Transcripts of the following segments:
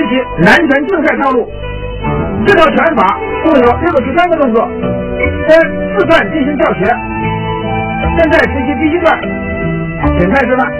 习南拳竞赛套路。这套拳法共有63个动作，分4段进行教学。现在学习第1段，请看示范。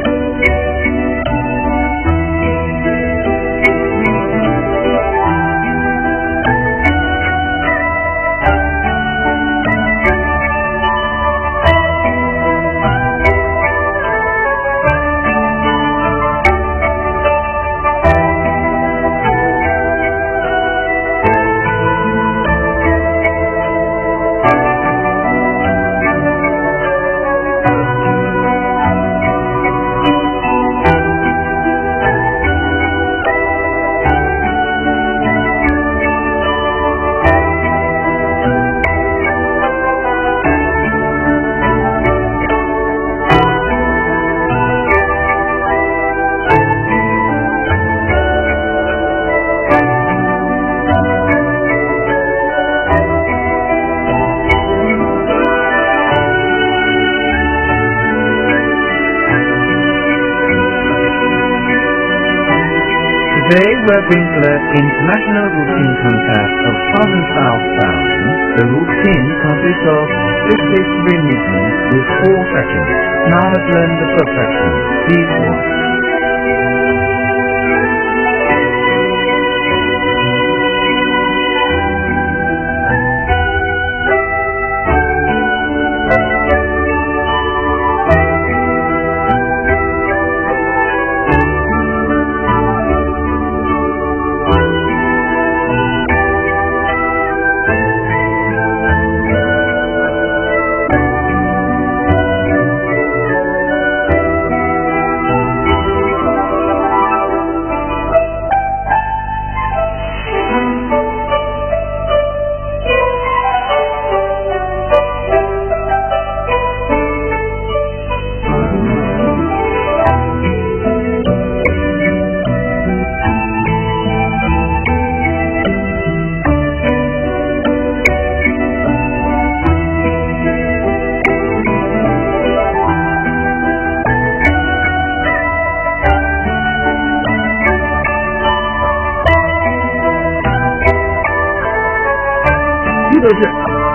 Today we're going to learn international routine concept of southern-style styling. The routine consists of 63 movements with 4 sections. Now let's learn the first section. Please watch. 就是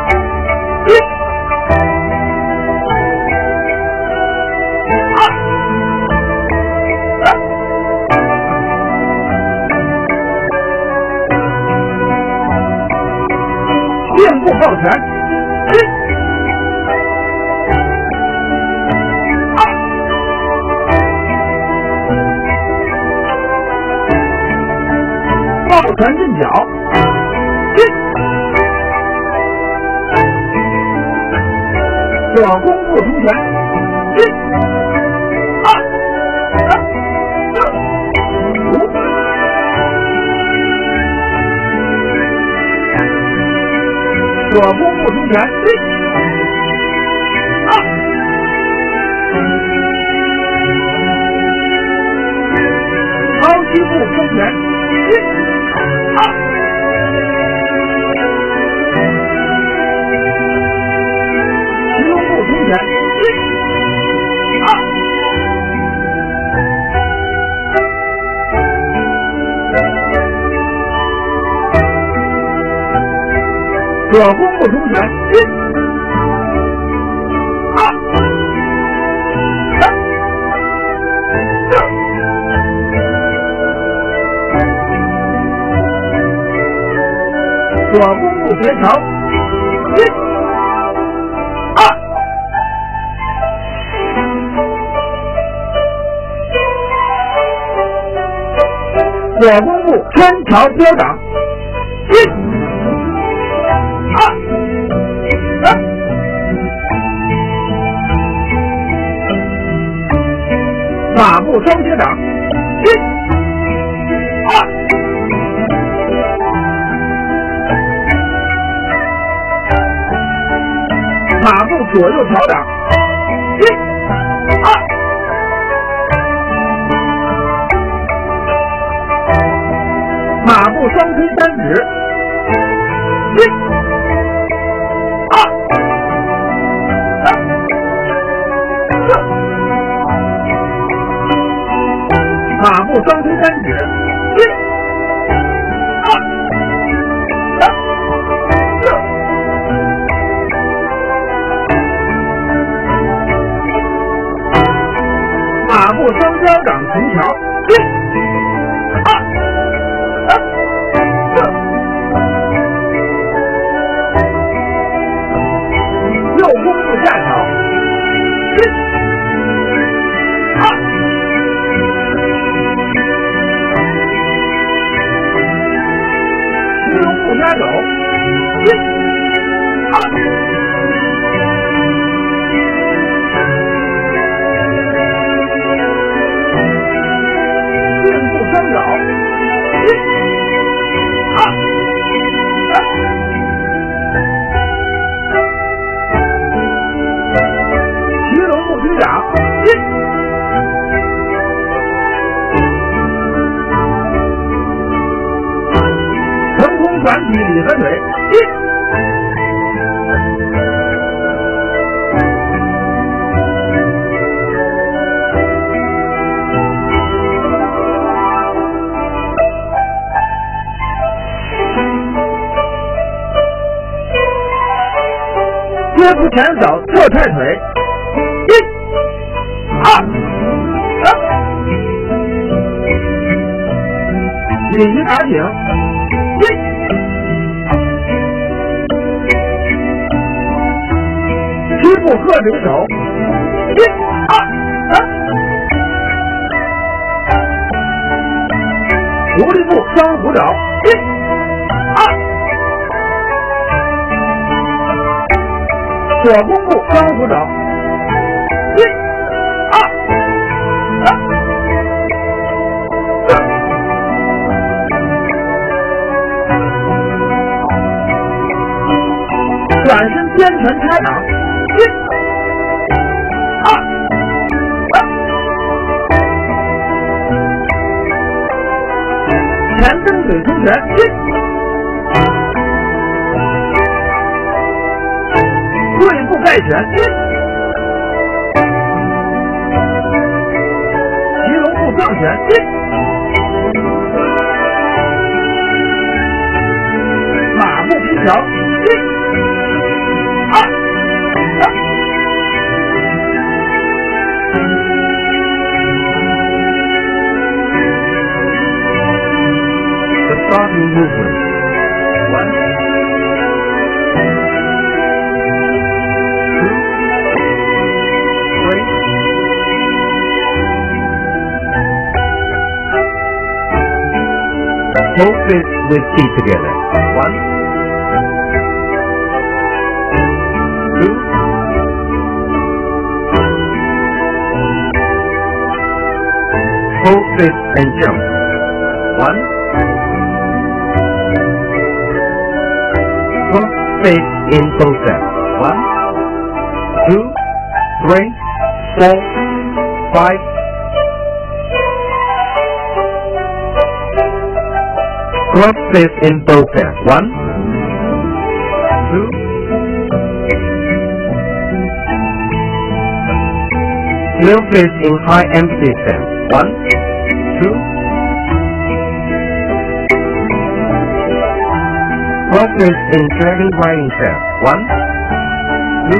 面部抱拳，抱拳进脚。左弓步冲拳，左弓步冲拳，抛膝步冲拳，冲拳，左弓步冲拳，左弓步协调，左弓步天桥标掌，马步双接掌，马步左右调掌，马步双推三指，马步双推三指， 双脚掌平翘，一、二、三、四。右弓步下挑，一、二。骑龙步下走，一、二。双脚，一、二、三。骑龙步踢掌，一、腾空转体里翻腿，一。接步前手侧踹腿，一、二、三。鲤鱼打挺，一、七步鹤顶手，一、二、三。狐狸步双虎爪，一、二。左弓步双虎爪，一、二、三、四。转身肩拳插掌，一、二、三。前蹬腿冲拳，一。跪步盖拳，一。骑龙步上拳，一。马步劈桥，一、二、三。 The starting movement. 1. Both fists with feet together. 1, 2, both fists and jump. 1, cross face in both steps. 1, 2, 3, 4, 5. Cross face in both steps. 1, 2, 12 face in high empty step. 1, 2, cross face in dragon riding step. 1, 2,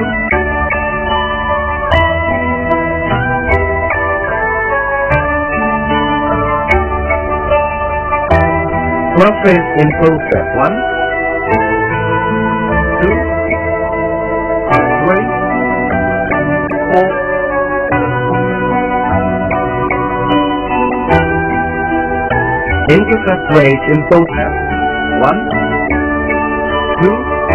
cross face in both steps. 1, 2, 3, 4. Intercept raise in both steps. 1, 2,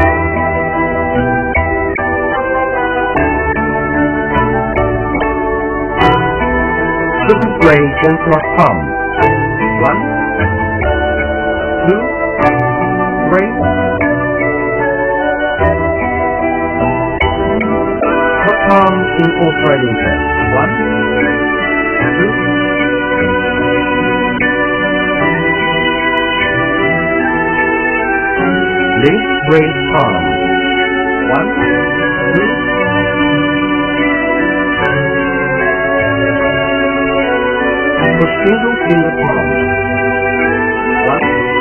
triple raise and cross palm. 1, 2, 3. Cross palm in all riding steps. 1, 2. Link raise palm. 1, 2. Push single finger palm. 1,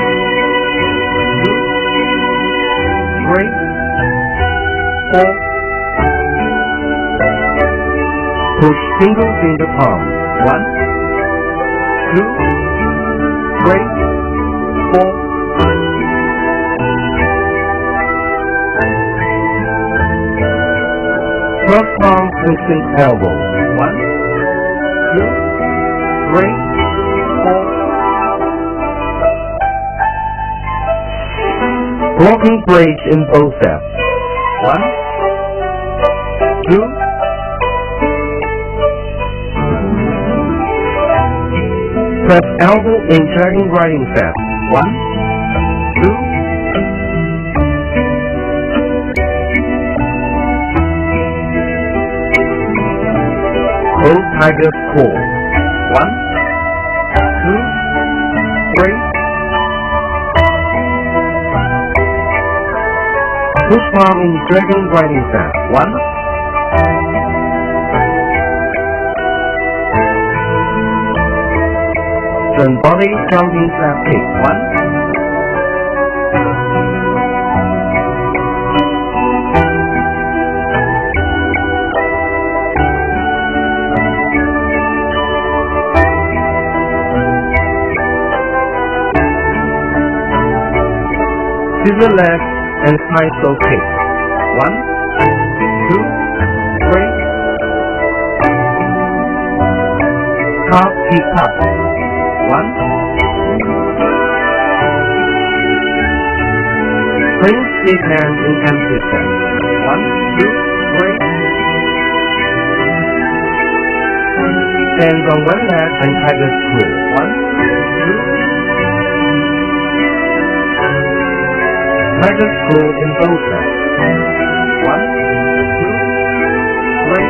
2, 3, 4. Push single finger palm. 1, 2, 3, 4. Cross palm twisting elbow. 1, 2, 3, 4. Walking bridge in both steps. 1, 2. Press elbow in dragon riding step. 1, 2. Hold tiger's core. 1, 2, 3. Push palm in dragon riding step. 1. Turn body jumping step kick. 1. Scissor leg and side slow kick. 1, 2, 3. Carp kick up. 1. Spring stick hand in empty step. 1, 2, 3. Stand on one leg and tiger screw. 1, 2. Tiger screw in both legs. 1, 2, 3,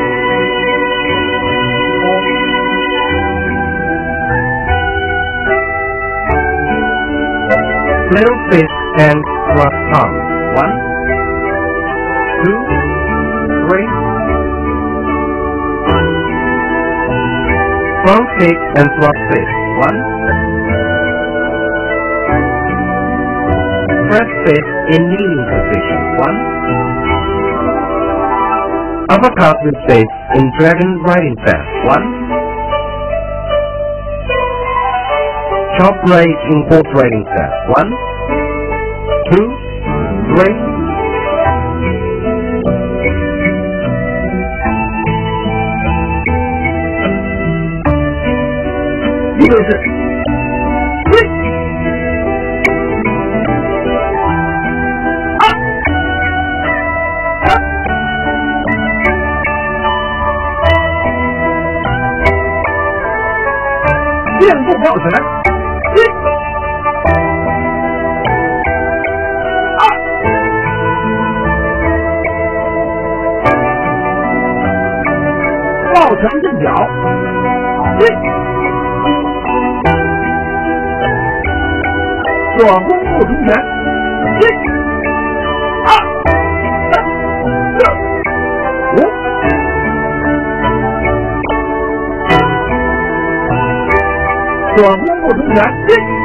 4. Little fist and thrust palm. 1, 2, 3. Front kick and thrust fist. 1. Press fist in kneeling position. 1. Uppercut with fist in dragon riding step. 1. Chop blade in horse riding step. 1, 2, 3. 一个是面部抱拳，抱拳正脚，左弓步冲拳，左弓步冲拳，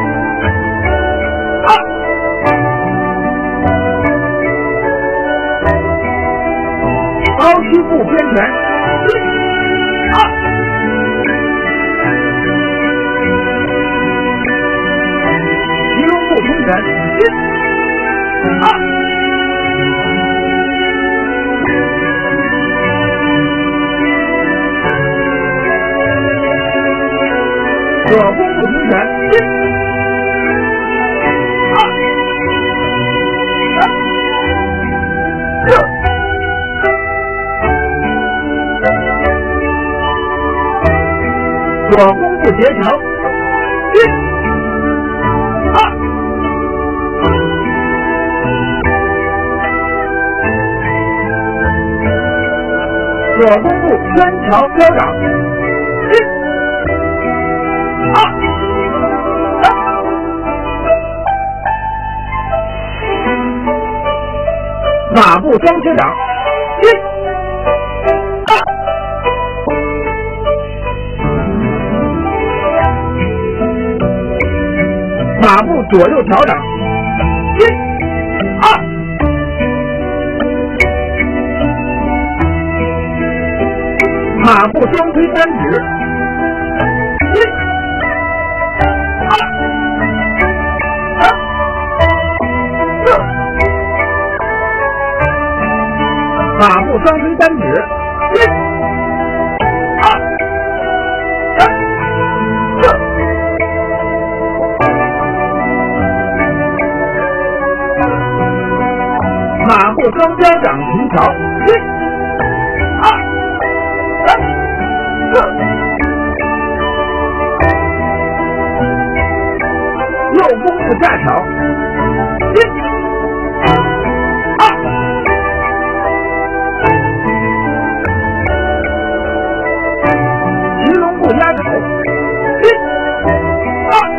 高屈步偏拳，提龙步冲拳，左弓步冲拳，左弓步截桥，左弓步圈桥飘掌，马步双切掌，马步左右调整，马步双推单指， 马步双推单指，1、2、3、4。马步双交掌平调，1、2、3、4。右弓步下挑，1、2。鱼龙步压手，1、2。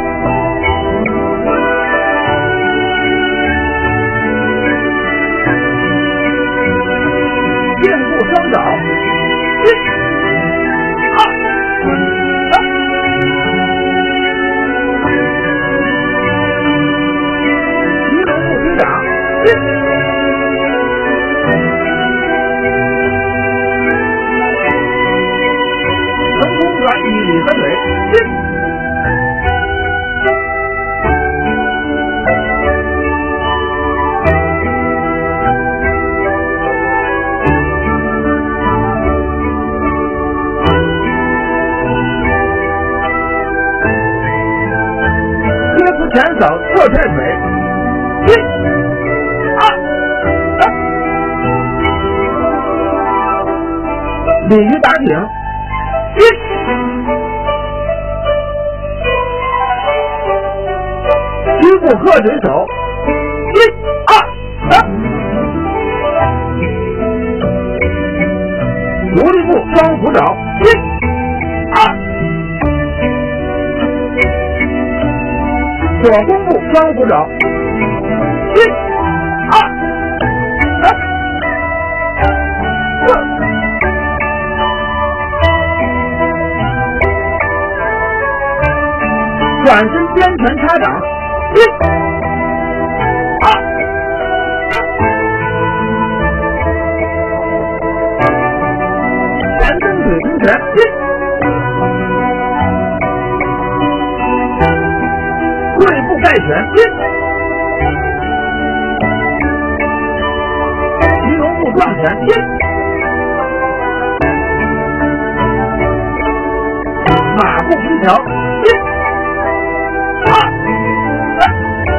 箭步双爪，1、2、3。鱼龙步推掌，1。腾空转以里和腿，1。前手侧踹腿，1、2、3。鲤鱼打挺，1。虚步鹤水手，1、2、3。独立步双虎爪，1、2。左弓步双虎爪，1、2、3、4。转身边拳插掌，1、2、3。前蹬腿蹬拳，1。跪步盖拳，1。鱼龙步撞拳，1。马步平调，1、2、3。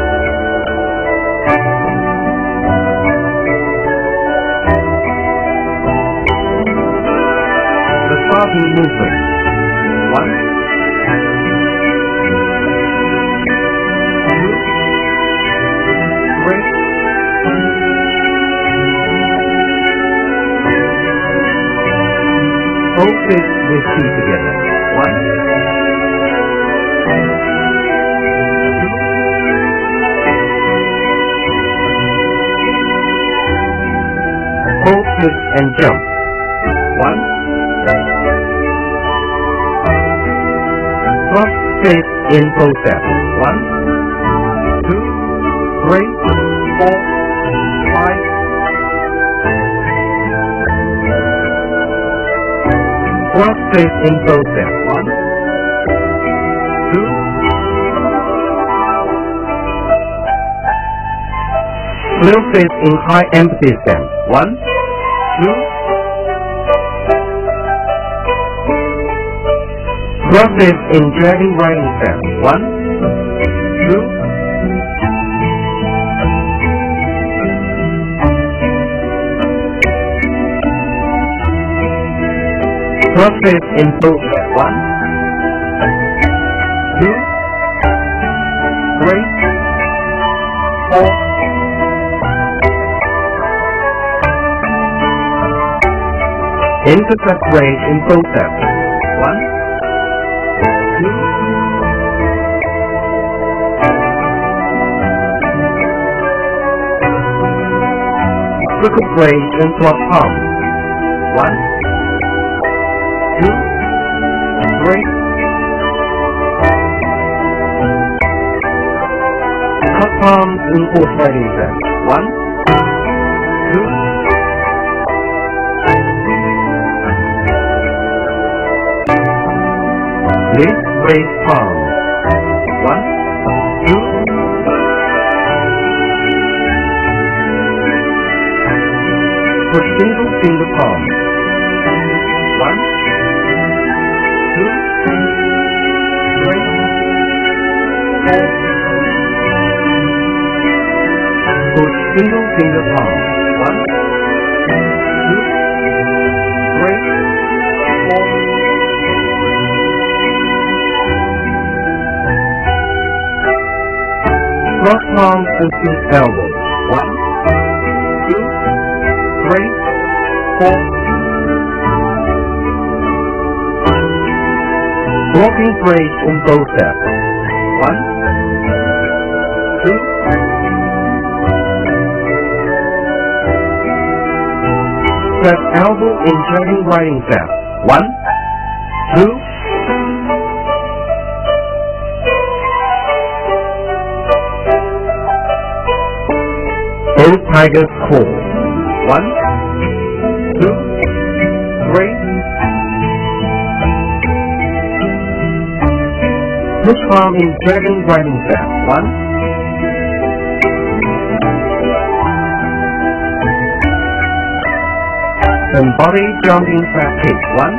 The starting movement. 1. Both fists with 2 together. 1. 2. Both fists and jump. 1. Cross fist in both steps. 1, 2, 3, 4, 5. Cross fist in both steps. 1, 2. Split fist in high empty stance. 1, 2. Cross fist in dragging riding stance. 1, 2. Cross fist in both steps. 1, 2, 3, 4. Intercept range in both steps. 1, 2. Crooked range in cross palm. 1, 2, 3. Cut palms in horse riding stance. 1, 2. Lift, raise palms. 1, 2. for single finger palm. 1, 2, 3, 4. For single finger palm. 1, 2, 3, 4. Cross palms and feet elbows. 1, 2, 3, 4. Walking phrase in both steps. 1, 2. Press elbow in jumping riding step. 1, 2. Both tigers call. 1, 2, 3. Push palm in dragon riding step. 1. And body jumping flat kick. 1.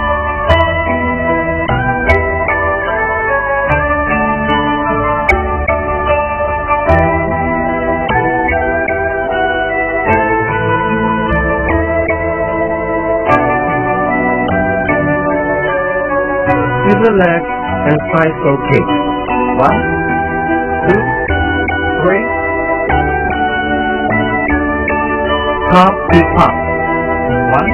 Scissor leg and side slow kick. 1, 2, 3. Carp kick up. 1.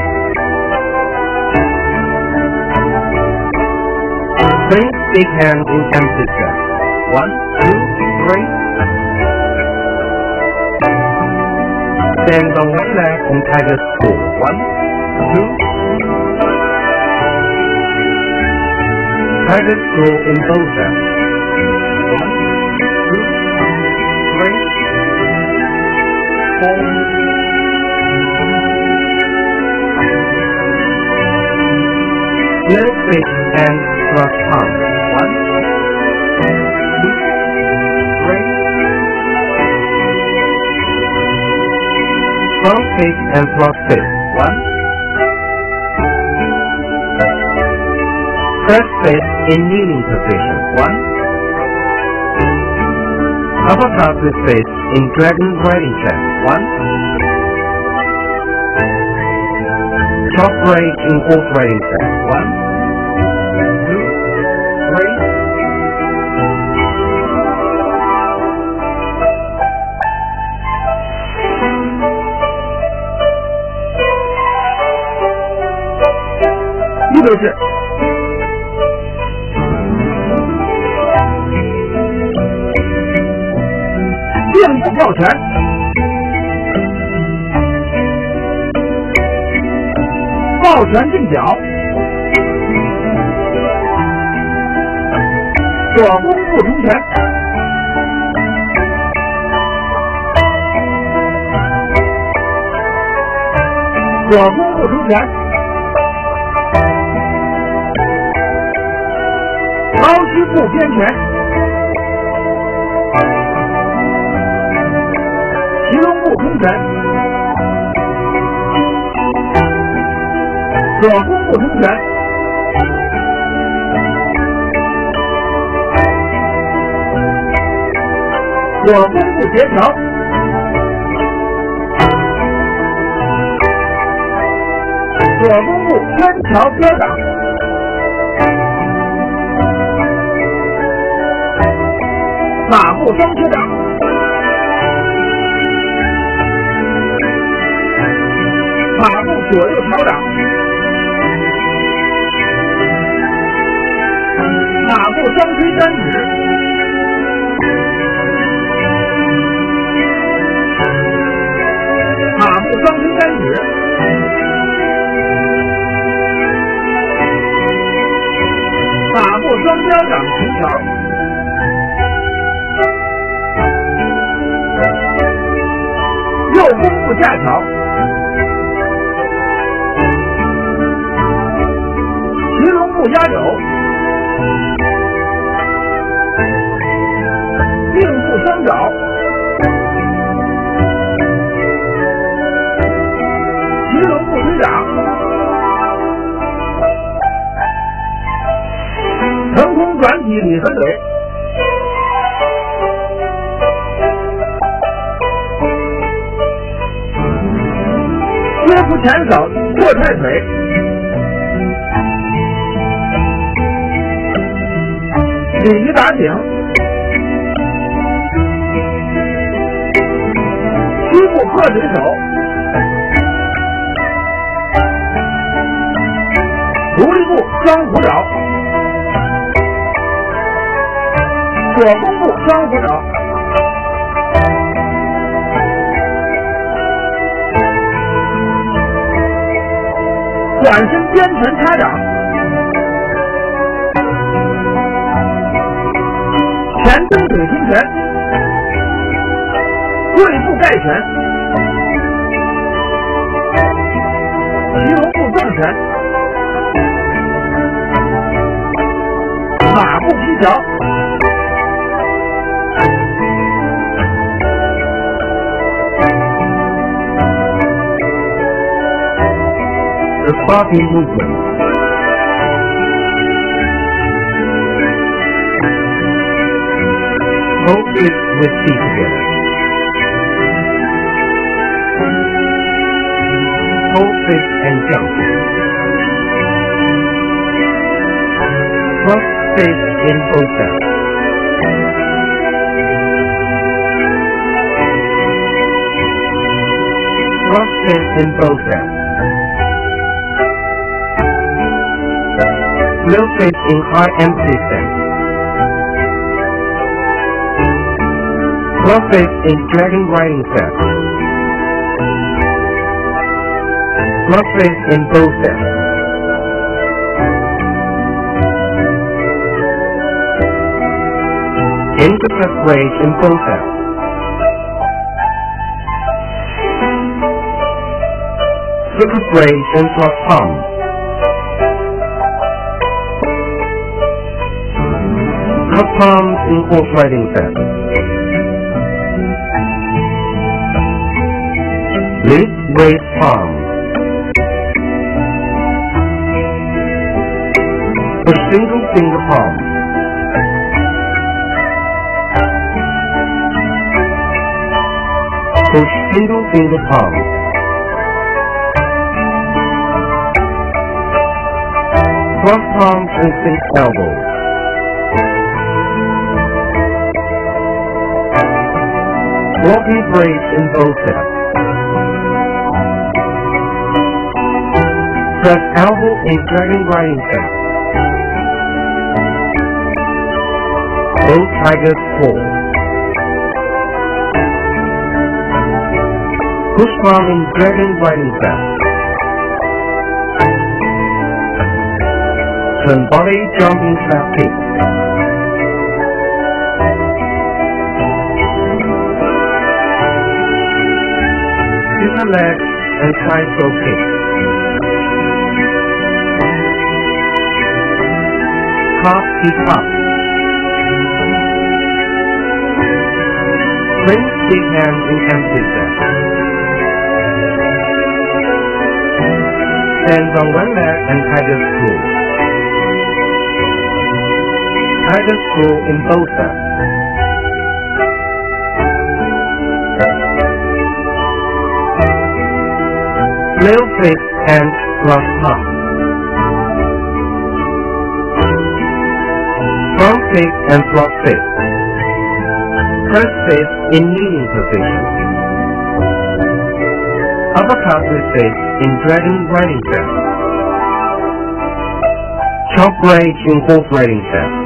Place big hand in empty step. 1, 2, 3. Stand on one leg in tiger school. 1, 2. Tiger school in both steps. 1, 2, 3, 4. Little fish and thrust palm. 1, 2, 3. Front fish and thrust fish. 1. Press fish in kneeling position. 1. Uppercut with fish in dragon riding check. 1. Chop break in horse riding check. 1, 2, 3. 这就是并步抱拳，抱拳进脚，左弓步冲拳，左弓步冲拳，高膝步偏拳，骑龙步冲拳，左弓步冲拳，左弓步协调，左弓步天桥遮挡，马步双车掌，马步左右调掌，马步双推单指，马步双推单指，马步双交掌平桥，右弓步架桥，骑龙步压肘，并步双爪， 鱼龙部推掌，腾空转体里分腿，约夫前手过踹腿，鲤鱼打挺，虚步鹤水手，独立步双虎爪，左弓步双虎爪，转身边拳插掌，前蹬腿拼拳，跪步盖拳，骑龙步撞拳，马步劈桥， The Sparking movement. Hold it with feet together. Hold fist and jump. Cross fist in both steps. Cross fist in both steps. Middle fist in high empty stance. Cross fist in dragon riding step. Cross fist in both steps. Into cross blade in both steps. Slipper blade in cross palm. Cross palms in horse riding step. Lift waist palm. Push single finger palm. Push single finger palm. Cross palms and sink elbow. Walking brace in both steps. Press elbow in dragon riding step. Both tigers fall. Push palm in dragon riding step. Turn body jumping trap kick. Scissor leg and side throw kick. Carp kick up. Swing big hand in empty step. Stand on one leg and tiger screw. Tiger screw in both steps. Middle fist and cross palm. Front fist and front fist. Press fist in kneeling position. Uppercut with fist in dragon riding step. Chop blade in horse riding step.